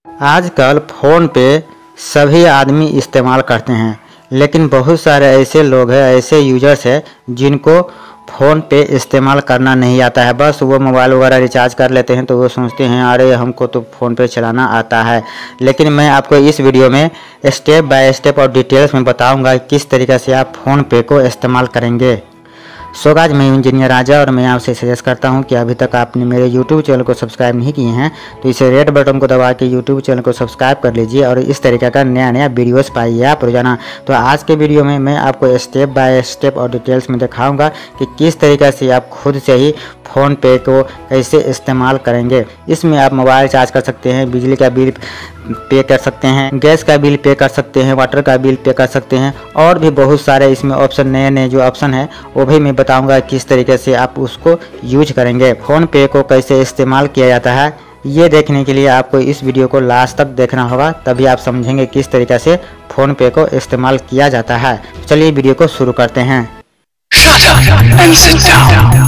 आजकल फ़ोन पे सभी आदमी इस्तेमाल करते हैं, लेकिन बहुत सारे ऐसे लोग हैं, ऐसे यूजर्स हैं जिनको फ़ोन पे इस्तेमाल करना नहीं आता है। बस वो मोबाइल वगैरह रिचार्ज कर लेते हैं तो वो सोचते हैं अरे हमको तो फ़ोन पे चलाना आता है। लेकिन मैं आपको इस वीडियो में स्टेप बाय स्टेप और डिटेल्स में बताऊंगा किस तरीके से आप फ़ोन पे को इस्तेमाल करेंगे। सो गाइस, मैं इंजीनियर राजा और मैं आपसे सजेस्ट करता हूं कि अभी तक आपने मेरे यूट्यूब चैनल को सब्सक्राइब नहीं किए हैं तो इसे रेड बटन को दबा के यूट्यूब चैनल को सब्सक्राइब कर लीजिए और इस तरीके का नया नया वीडियोस पाइए आप रोजाना। तो आज के वीडियो में मैं आपको स्टेप बाय स्टेप और डिटेल्स में दिखाऊंगा कि किस तरीके से आप खुद से ही फ़ोन पे को कैसे इस्तेमाल करेंगे। इसमें आप मोबाइल चार्ज कर सकते हैं, बिजली का बिल पे कर सकते हैं, गैस का बिल पे कर सकते हैं, वाटर का बिल पे कर सकते हैं और भी बहुत सारे इसमें ऑप्शन, नए नए जो ऑप्शन है वो भी मैं बताऊंगा किस तरीके से आप उसको यूज करेंगे। फ़ोन पे को कैसे इस्तेमाल किया जाता है ये देखने के लिए आपको इस वीडियो को लास्ट तक देखना होगा, तभी आप समझेंगे किस तरीके से फ़ोन पे को इस्तेमाल किया जाता है। चलिए वीडियो को शुरू करते हैं। Shut up and sit down.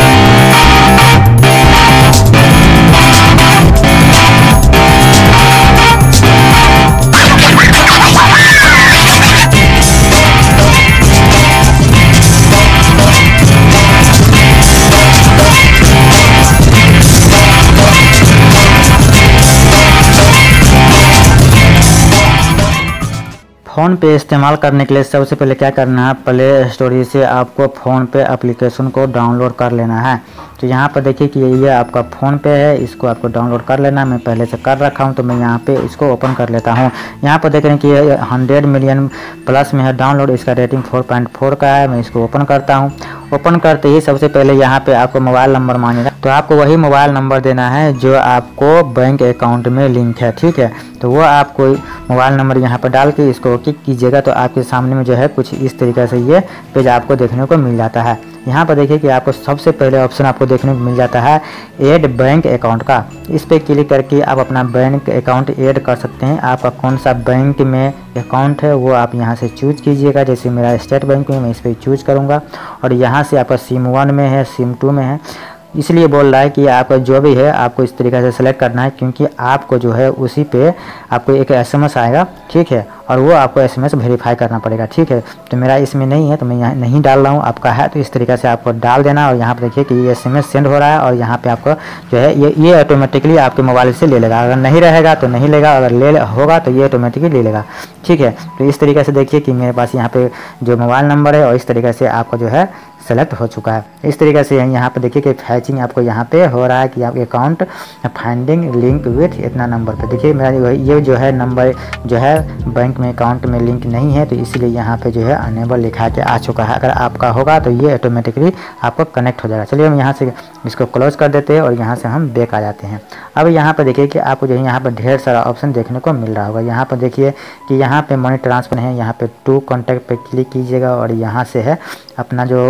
Phone पे इस्तेमाल करने के लिए सबसे पहले क्या करना है, प्ले स्टोर से आपको फ़ोन पे एप्लीकेशन को डाउनलोड कर लेना है। तो यहाँ पर देखिए कि ये आपका फ़ोन पे है, इसको आपको डाउनलोड कर लेना है। मैं पहले से कर रखा हूँ तो मैं यहाँ पे इसको ओपन कर लेता हूँ। यहाँ पर देख रहे हैं कि 100 मिलियन प्लस में है डाउनलोड, इसका रेटिंग 4.4 का है। मैं इसको ओपन करता हूँ। ओपन करते ही सबसे पहले यहाँ पे आपको मोबाइल नंबर मांगेगा, तो आपको वही मोबाइल नंबर देना है जो आपको बैंक अकाउंट में लिंक है, ठीक है। तो वो आपको मोबाइल नंबर यहाँ पर डाल के इसको क्लिक कीजिएगा तो आपके सामने में जो है कुछ इस तरीके से ये पेज आपको देखने को मिल जाता है। यहाँ पर देखिए कि आपको सबसे पहले ऑप्शन आपको देखने को मिल जाता है ऐड बैंक अकाउंट का। इस पर क्लिक करके आप अपना बैंक अकाउंट ऐड कर सकते हैं। आपका कौन सा बैंक में अकाउंट है वो आप यहाँ से चूज कीजिएगा। जैसे मेरा स्टेट बैंक में, मैं इस पर चूज करूँगा और यहाँ से आपका सिम 1 में है, सिम 2 में है, इसलिए बोल रहा है कि आपका जो भी है आपको इस तरीके से सेलेक्ट करना है, क्योंकि आपको जो है उसी पे आपको एक SMS आएगा, ठीक है, और वो आपको SMS वेरीफाई करना पड़ेगा, ठीक है। तो मेरा इसमें नहीं है तो मैं यहाँ नहीं डाल रहा हूँ, आपका है तो इस तरीके से आपको डाल देना। और यहाँ पर देखिए कि ये SMS सेंड हो रहा है और यहाँ पे आपको जो है ये ऑटोमेटिकली आपके मोबाइल से ले लेगा। अगर नहीं रहेगा तो नहीं लेगा, अगर ले होगा तो ये ऑटोमेटिकली ले लेगा, ठीक है। तो इस तरीके से देखिए कि मेरे पास यहाँ पे जो मोबाइल नंबर है और इस तरीके से आपका जो है सेलेक्ट हो चुका है। इस तरीके से यहाँ पे देखिए कि फैचिंग आपको यहाँ पे हो रहा है कि आपके अकाउंट फाइंडिंग लिंक विथ इतना नंबर पे। देखिए मेरा ये जो है नंबर जो है बैंक में अकाउंट में लिंक नहीं है, तो इसलिए यहाँ पे जो है अनेबल लिखा के आ चुका है। अगर आपका होगा तो ये ऑटोमेटिकली आपको कनेक्ट हो जाएगा। चलिए हम यहाँ से इसको क्लोज कर देते हैं और यहाँ से हम बैक आ जाते हैं। अब यहाँ पर देखिए कि आपको जो है यहाँ पर ढेर सारा ऑप्शन देखने को मिल रहा होगा। यहाँ पर देखिए कि यहाँ पे मनी ट्रांसफर है, यहाँ पे टू कॉन्टैक्ट पे क्लिक कीजिएगा और यहाँ से है अपना जो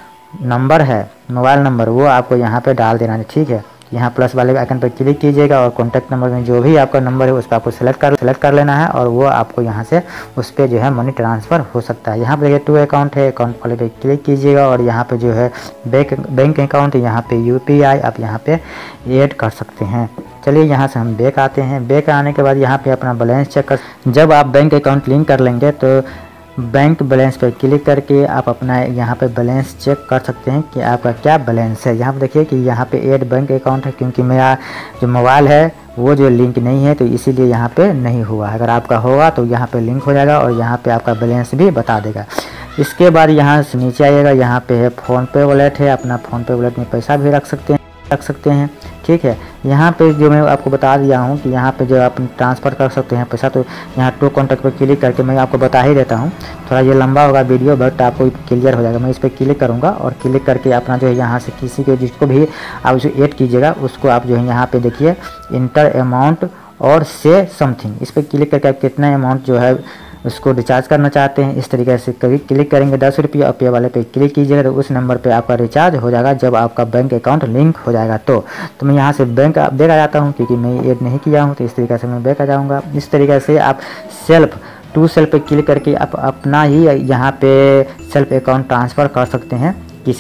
नंबर है, मोबाइल नंबर, वो आपको यहाँ पे डाल देना है, ठीक है। यहाँ प्लस वाले आइकन पर क्लिक कीजिएगा और कॉन्टैक्ट नंबर में जो भी आपका नंबर है उस पर आपको सेलेक्ट कर लेना है और वो आपको यहाँ से उस पर जो है मनी ट्रांसफ़र हो सकता है। यहाँ पे देखिए टू अकाउंट है, अकाउंट वाले पे क्लिक कीजिएगा और यहाँ पे जो है बैंक अकाउंट, यहाँ पे UPI आप यहाँ पे ऐड कर सकते हैं। चलिए यहाँ से हम बैक आते हैं। बैक आने के बाद यहाँ पे अपना बैलेंस चेक कर, जब आप बैंक अकाउंट लिंक कर लेंगे तो बैंक बैलेंस पर क्लिक करके आप अपना यहाँ पे बैलेंस चेक कर सकते हैं कि आपका क्या बैलेंस है। यहाँ पे देखिए कि यहाँ पे ऐड बैंक अकाउंट है, क्योंकि मेरा जो मोबाइल है वो जो लिंक नहीं है तो इसीलिए यहाँ पे नहीं हुआ। अगर आपका होगा तो यहाँ पे लिंक हो जाएगा और यहाँ पे आपका बैलेंस भी बता देगा। इसके बाद यहाँ से नीचे आइएगा, यहाँ पे है फ़ोन पे वॉलेट है, अपना फ़ोन पे वॉलेट में पैसा भी रख सकते हैं, ठीक है। यहाँ पे जो मैं आपको बता दिया हूँ कि यहाँ पे जो आप ट्रांसफ़र कर सकते हैं पैसा, तो यहाँ टू कॉन्टैक्ट पर क्लिक करके मैं आपको बता ही देता हूँ। थोड़ा ये लंबा होगा वीडियो बट आपको क्लियर हो जाएगा। मैं इस पर क्लिक करूँगा और क्लिक करके अपना जो है यहाँ से किसी को जिसको भी आप उसे ऐड कीजिएगा उसको आप जो है यहाँ पे देखिए इंटर अमाउंट और से समथिंग, इस पर क्लिक करके आप कितना अमाउंट जो है उसको रिचार्ज करना चाहते हैं इस तरीके से क्लिक करेंगे। 10 रुपये और पे वाले पे क्लिक कीजिएगा तो उस नंबर पे आपका रिचार्ज हो जाएगा जब आपका बैंक अकाउंट लिंक हो जाएगा। तो मैं यहाँ से बैक आ जाता हूँ क्योंकि मैं ऐड नहीं किया हूँ, तो इस तरीके से मैं बैक आ जाऊँगा। इस तरीके से आप सेल्फ पे क्लिक करके आप अपना ही यहाँ पे सेल्फ अकाउंट ट्रांसफ़र कर सकते हैं किसी के द्वारा।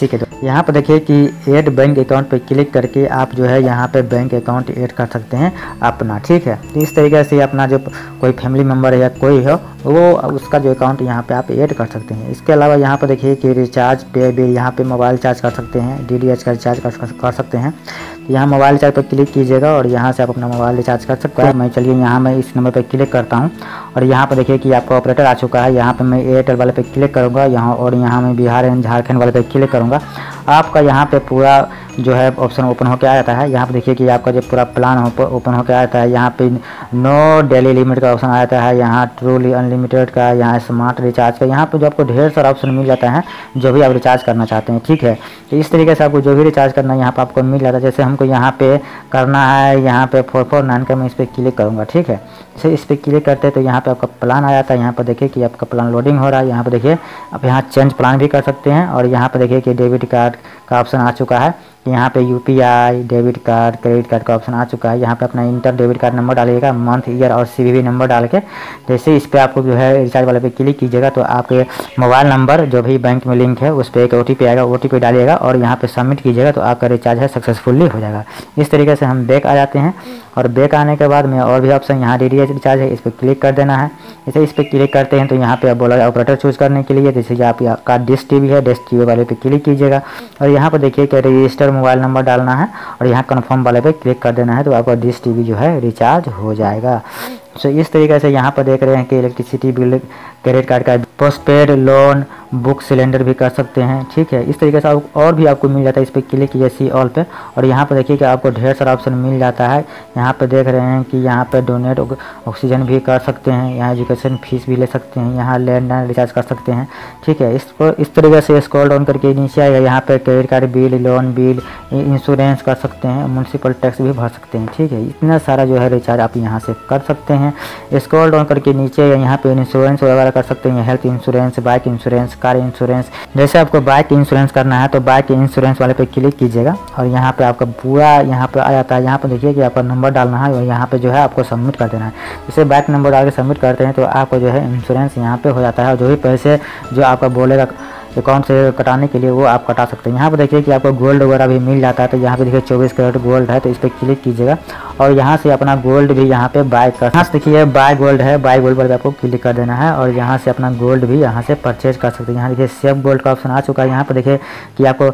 यहाँ पर देखिए कि ऐड बैंक अकाउंट पे क्लिक करके आप जो है यहाँ पे बैंक अकाउंट ऐड कर सकते हैं अपना, ठीक है। तो इस तरीके से अपना जो कोई फैमिली मेम्बर है या कोई हो वो उसका जो अकाउंट यहाँ पे आप ऐड कर सकते हैं। इसके अलावा यहाँ पर देखिए कि रिचार्ज पे भी यहाँ पे मोबाइल चार्ज कर सकते हैं, DTH का रिचार्ज कर सकते हैं। तो यहाँ मोबाइल रिचार्ज पर क्लिक कीजिएगा और यहाँ से आप अपना मोबाइल रिचार्ज कर सकते हैं। मैं चलिए यहाँ मैं इस नंबर पर क्लिक करता हूँ और यहाँ पर देखिए कि आपका ऑपरेटर आ चुका है। यहाँ पर मैं एयरटेल वाले पे क्लिक करूँगा यहाँ, और यहाँ मैं बिहार एंड झारखंड वाले पे क्लिक करूँगा। आपका यहाँ पे पूरा जो है ऑप्शन ओपन होकर आ जाता है। यहाँ पे देखिए कि आपका जो पूरा प्लान ओपन होकर आ जाता है। यहाँ पे नो डेली लिमिट का ऑप्शन आ जाता है, यहाँ ट्रूली अनलिमिटेड का, यहाँ स्मार्ट रिचार्ज का, यहाँ पे जो आपको ढेर सारा ऑप्शन मिल जाता है जो भी आप रिचार्ज करना चाहते हैं, ठीक है। तो इस तरीके से आपको जो भी रिचार्ज करना है यहाँ पे आपको मिल जाता है। जैसे हमको यहाँ पे करना है, यहाँ पे 449 का मैं इस पर क्लिक करूँगा, ठीक है। जैसे इस पर क्लिक करते हैं तो यहाँ पे आपका प्लान आ जाता है। यहाँ पर देखिए कि आपका प्लान लोडिंग हो रहा है। यहाँ पे देखिए आप यहाँ चेंज प्लान भी कर सकते हैं, और यहाँ पे देखिए कि डेबिट कार्ड का ऑप्शन आ चुका है। यहाँ पे UPI, debit card, credit card का ऑप्शन आ चुका है। यहाँ पे अपना इंटर डेबिट कार्ड नंबर डालिएगा, मंथ, ईयर और CVV नंबर डाल के जैसे इस पर आपको जो है रिचार्ज वाले पे क्लिक कीजिएगा तो आपके मोबाइल नंबर जो भी बैंक में लिंक है उस पर एक OTP आएगा, OTP डालिएगा और यहाँ पे सबमिट कीजिएगा तो आपका रिचार्ज है सक्सेसफुली हो जाएगा। इस तरीके से हम बैक आ जाते हैं, और बैक आने के बाद में और भी ऑप्शन यहाँ DTH रिचार्ज है, इस पर क्लिक कर देना है। जैसे इस पर क्लिक करते हैं तो यहाँ पे बोला ऑपरेटर चूज करने के लिए, जैसे कि आपका डिश TV है, डिश TV वाले पे क्लिक कीजिएगा और यहाँ पर देखिए कि रजिस्टर मोबाइल नंबर डालना है और यहाँ कन्फर्म वाले पे क्लिक कर देना है तो आपका डिश TV जो है रिचार्ज हो जाएगा। सो इस तरीके से यहाँ पर देख रहे हैं कि इलेक्ट्रिसिटी बिल, क्रेडिट कार्ड का पोस्टपेड लोन, बुक सिलेंडर भी कर सकते हैं, ठीक है। इस तरीके से और भी आपको मिल जाता है। इस पर क्लिक कीजिए सी ऑल पे और यहाँ पर देखिए कि आपको ढेर सारा ऑप्शन मिल जाता है। यहाँ पे देख रहे हैं कि यहाँ पे डोनेट ऑक्सीजन भी कर सकते हैं, यहाँ एजुकेशन फीस भी ले सकते हैं, यहाँ लैंडलाइन रिचार्ज कर सकते हैं, ठीक है। इसको इस तरीके से स्क्रॉल डाउन करके नीचे आएगा, यहाँ पे credit card bill, loan bill, insurance कर सकते हैं, म्यूनसिपल टैक्स भी भर सकते हैं, ठीक है। इतना सारा जो है रिचार्ज आप यहाँ से कर सकते हैं। स्क्रॉल डाउन करके नीचे यहाँ पे इंश्योरेंस वगैरह कर सकते हैं, health insurance, bike insurance, car insurance. जैसे आपको बाइक इंश्योरेंस करना है तो बाइक इंश्योरेंस वाले पे क्लिक कीजिएगा और यहाँ पे आपका पूरा यहाँ पे आ जाता है। यहाँ पे देखिए कि आपका नंबर डालना है और यहाँ पे जो है आपको सबमिट कर देना है। जैसे बाइक नंबर डाल के सबमिट करते हैं तो आपको जो है इंश्योरेंस यहाँ पे हो जाता है, और जो भी पैसे जो आपका बोलेगा अकाउंट से कटाने के लिए वो आप कटा सकते हैं। यहाँ पर देखिए कि आपको गोल्ड वगैरह भी मिल जाता है, तो यहाँ पे देखिए 24 कैरेट गोल्ड है तो इस पर क्लिक कीजिएगा और यहाँ से अपना गोल्ड भी यहाँ पे बाय कर, यहाँ से देखिए बाय गोल्ड है, बाय गोल्ड पर आपको क्लिक कर देना है और यहाँ से अपना गोल्ड भी यहाँ से परचेज कर सकते हैं। यहाँ देखिए सेव गोल्ड का ऑप्शन आ चुका है। यहाँ पर देखिए कि आपको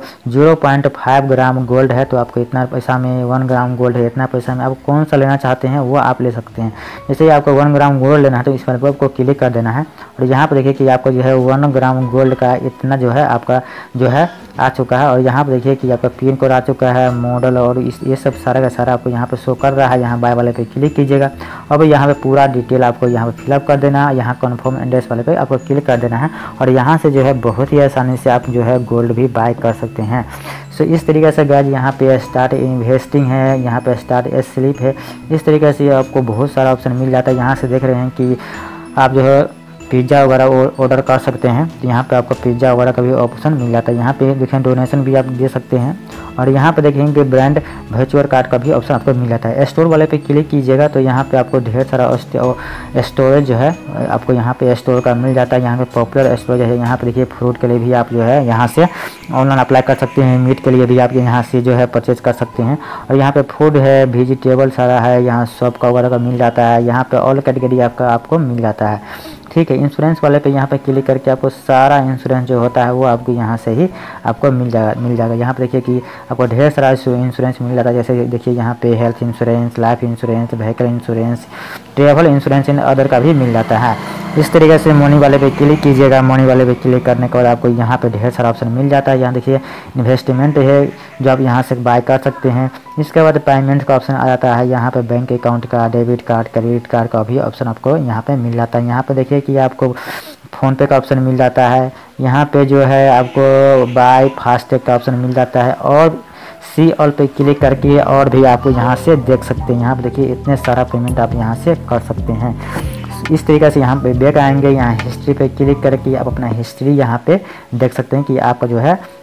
0.5 ग्राम गोल्ड है तो आपको इतना पैसा में, 1 ग्राम गोल्ड है इतना पैसा में, आप कौन सा लेना चाहते हैं वो आप ले सकते हैं। जैसे आपको 1 ग्राम गोल्ड लेना है तो इस पर आपको क्लिक कर देना है और यहाँ पर देखिए कि आपको जो है 1 ग्राम गोल्ड का इतना जो है आपका जो है आ चुका है। और यहाँ पर देखिए कि आपका पिन कोड आ चुका है, मॉडल और ये सब सारा का सारा आपको यहाँ पे शो कर रहा है। यहाँ बाय वाले पे क्लिक कीजिएगा और यहाँ पे पूरा डिटेल आपको यहाँ पे फिलअप कर देना है। यहाँ कन्फर्म एड्रेस वाले पे आपको क्लिक कर देना है और यहाँ से जो है बहुत ही आसानी से आप जो है गोल्ड भी बाय कर सकते हैं। सो इस तरीके से गाइस यहाँ पे स्टार्ट इन्वेस्टिंग है, यहाँ पे स्टार्ट स्लिप है। इस तरीके से आपको बहुत सारा ऑप्शन मिल जाता है। यहाँ से देख रहे हैं कि आप जो है पिज़्ज़ा वगैरह ऑर्डर कर सकते हैं, तो यहाँ पे आपको पिज़्ज़ा वगैरह का भी ऑप्शन मिल जाता है। यहाँ पे देखें डोनेशन भी आप दे सकते हैं और यहाँ पे देखेंगे ब्रांड वर्चुअल कार्ड का भी ऑप्शन आपको मिल जाता है। स्टोर वाले पे क्लिक कीजिएगा तो यहाँ पे आपको ढेर सारा स्टोरेज जो है आपको यहाँ पे स्टोर का मिल जाता है। यहाँ पे पॉपुलर स्टोरेज है। यहाँ पे देखिए फ्रूट के लिए भी आप जो है यहाँ से ऑनलाइन अप्लाई कर सकते हैं, मीट के लिए भी आप यहाँ से जो है परचेज कर सकते हैं। और यहाँ पे फूड है, वेजिटेबल सारा है, यहाँ शॉप का वगैरह का मिल जाता है। यहाँ पे ऑल कैटेगरी आपको मिल जाता है, ठीक है। इंश्योरेंस वाले पे यहाँ पे क्लिक करके आपको सारा इंश्योरेंस जो होता है वो आपको यहाँ से ही आपको मिल जाएगा। यहाँ पे देखिए कि आपको ढेर सारा इंश्योरेंस मिल जाता है। जैसे देखिए यहाँ पे health insurance, life insurance, vehicle insurance, travel insurance in other का भी मिल जाता है। इस तरीके से मनी वाले पे क्लिक कीजिएगा। मनी वाले पे क्लिक करने के बाद आपको यहाँ पे ढेर सारा ऑप्शन मिल जाता है। यहाँ देखिए इन्वेस्टमेंट है जो आप यहाँ से बाय कर सकते हैं। इसके बाद पेमेंट का ऑप्शन आ जाता है। यहाँ पे बैंक अकाउंट का, डेबिट कार्ड, क्रेडिट कार्ड का भी ऑप्शन आपको यहाँ पे मिल जाता है। यहाँ पे देखिए कि आपको फ़ोनपे का ऑप्शन मिल जाता है। यहाँ पे जो है आपको बाय फास्टैग का ऑप्शन मिल जाता है और सी ऑल पे क्लिक करके और भी आपको यहाँ से देख सकते हैं। यहाँ पे देखिए इतने सारा पेमेंट आप यहाँ से कर सकते हैं। इस तरीके से यहाँ पे बैक आएंगे, यहाँ हिस्ट्री पे क्लिक करके आप अपना हिस्ट्री यहाँ पे देख सकते हैं कि आपका जो है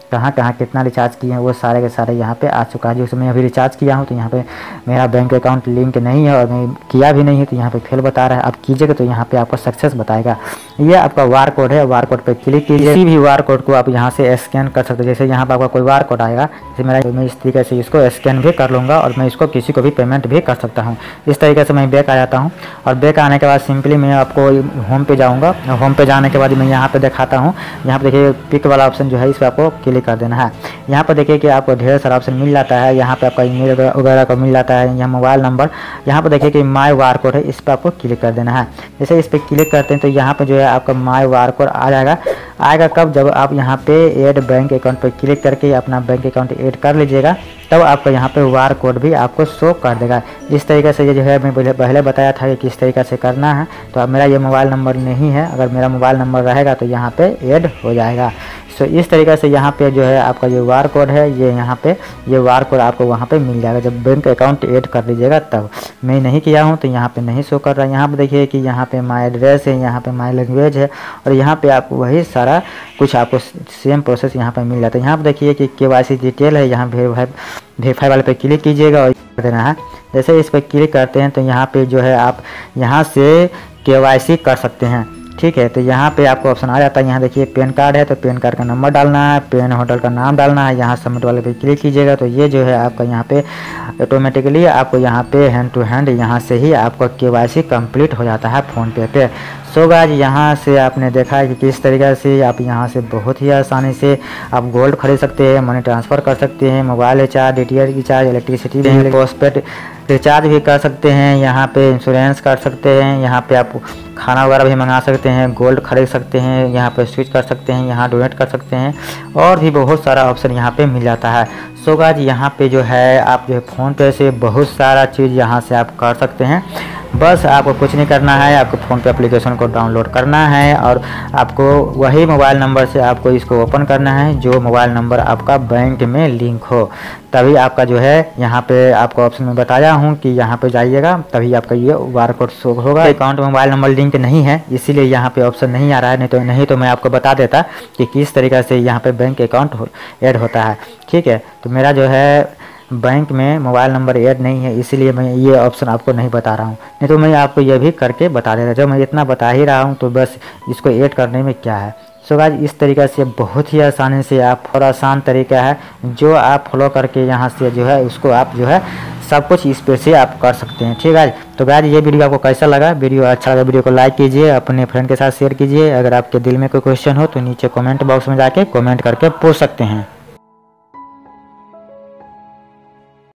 कहाँ कहाँ कितना रिचार्ज किए हैं वो सारे के सारे यहाँ पे आ चुका है। जो मैं अभी रिचार्ज किया हूँ तो यहाँ पे मेरा बैंक अकाउंट लिंक नहीं है और मैं किया भी नहीं है तो यहाँ पे फेल बता रहा है। आप कीजिएगा तो यहाँ पे आपको सक्सेस बताएगा। ये आपका वार कोड है, वार कोड पे क्लिक कीजिए। किसी भी वार कोड को आप यहाँ से स्कैन कर सकते हो। जैसे यहाँ पर आपका कोई वार कोड आएगा, जैसे मैं इस तरीके से इसको स्कैन भी कर लूँगा और मैं इसको किसी को भी पेमेंट भी कर सकता हूँ। इस तरीके से मैं बैक आ जाता हूँ और बैक आने के बाद सिंपली मैं आपको होम पे जाऊँगा। होम पे जाने के बाद मैं यहाँ पे दिखाता हूँ। यहाँ पे देखिए पिक वाला ऑप्शन जो है इस पर आपको क्लिक कर देना है। यहाँ पर देखिए कि आपको ढेर सारा ऑप्शन मिल जाता है। यहाँ पे आपका ईमेल वगैरह का मिल जाता है, यहाँ मोबाइल नंबर। यहाँ पर देखिए कि माय वार कोड है, इस पर आपको क्लिक कर देना है। जैसे इस पर क्लिक करते हैं तो यहाँ पे जो है आपका माय वार कोड आ जाएगा। आएगा कब? जब आप यहाँ पे ऐड बैंक अकाउंट पर क्लिक करके अपना बैंक अकाउंट ऐड कर लीजिएगा, तब आपको यहाँ पे वार कोड भी आपको शो कर देगा। इस तरीके से ये जो है मैं पहले बताया था कि किस तरीके से करना है। तो अब मेरा ये मोबाइल नंबर नहीं है, अगर मेरा मोबाइल नंबर रहेगा तो यहाँ पे ऐड हो जाएगा। सो इस तरीके से यहाँ पे जो है आपका जो वार कोड है ये यहाँ पे ये वार कोड आपको वहाँ पे मिल जाएगा जब बैंक अकाउंट ऐड कर लीजिएगा तब। मैं नहीं किया हूँ तो यहाँ पे नहीं शो कर रहा है। यहाँ पे देखिए कि यहाँ पे माय एड्रेस है, यहाँ पे माय लैंग्वेज है और यहाँ पे आपको वही सारा कुछ आपको सेम प्रोसेस यहाँ पे मिल जाता है। यहाँ पे देखिए कि KYC डिटेल है, यहाँ वेरीफाई वाले पे क्लिक कीजिएगा और कर देना है। जैसे इस पर क्लिक करते हैं तो यहाँ पे जो है आप यहाँ से KYC कर सकते हैं। ठीक है, तो यहाँ पे आपको ऑप्शन आ जाता है। यहाँ देखिए पैन कार्ड है तो पैन कार्ड का नंबर डालना है, पेन होटल का नाम डालना है। यहाँ सबमिट वाले पे क्लिक कीजिएगा तो ये जो है आपका यहाँ पे ऑटोमेटिकली आपको यहाँ पे हैंड टू हैंड यहाँ से ही आपका KYC कंप्लीट हो जाता है फ़ोनपे पे। सो गाइस यहाँ से आपने देखा है कि किस तरीके से आप यहाँ से बहुत ही आसानी से आप गोल्ड खरीद सकते हैं, मनी ट्रांसफ़र कर सकते हैं, mobile recharge, DTH recharge, electricity bill, postpaid recharge भी कर सकते हैं, यहाँ पे इंश्योरेंस कर सकते हैं, यहाँ पे आप खाना वगैरह भी मंगा सकते हैं, गोल्ड खरीद सकते हैं, यहाँ पे स्विच कर सकते हैं, यहाँ डोनेट कर सकते हैं और भी बहुत सारा ऑप्शन यहाँ पे मिल जाता है। सो गाइस यहाँ पे जो है आप जो है फ़ोनपे से बहुत सारा चीज़ यहाँ से आप कर सकते हैं। बस आपको कुछ नहीं करना है, आपको फ़ोनपे एप्लीकेशन को डाउनलोड करना है और आपको वही मोबाइल नंबर से आपको इसको ओपन करना है जो मोबाइल नंबर आपका बैंक में लिंक हो। तभी आपका जो है यहाँ पे आपको ऑप्शन में बताया हूँ कि यहाँ पे जाइएगा तभी आपका ये वार कोड शो होगा। अकाउंट में मोबाइल नंबर लिंक नहीं है इसीलिए यहाँ पे ऑप्शन नहीं आ रहा है, नहीं तो मैं आपको बता देता कि किस तरीके से यहाँ पे बैंक अकाउंट ऐड होता है। ठीक है, तो मेरा जो है बैंक में मोबाइल नंबर ऐड नहीं है इसीलिए मैं ये ऑप्शन आपको नहीं बता रहा हूँ, नहीं तो मैं आपको ये भी करके बता देता। जब मैं इतना बता ही रहा हूँ तो बस इसको ऐड करने में क्या है। सो गाइस इस तरीक़े से बहुत ही आसानी से आप और आसान तरीका है जो आप फॉलो करके यहाँ से जो है उसको आप जो है सब कुछ इस पे से आप कर सकते हैं। ठीक है, तो गाइस ये वीडियो आपको कैसा लगा? वीडियो अच्छा लगा वीडियो को लाइक कीजिए, अपने फ्रेंड के साथ शेयर कीजिए। अगर आपके दिल में कोई क्वेश्चन हो तो नीचे कमेंट बॉक्स में जाके कमेंट करके पूछ सकते हैं।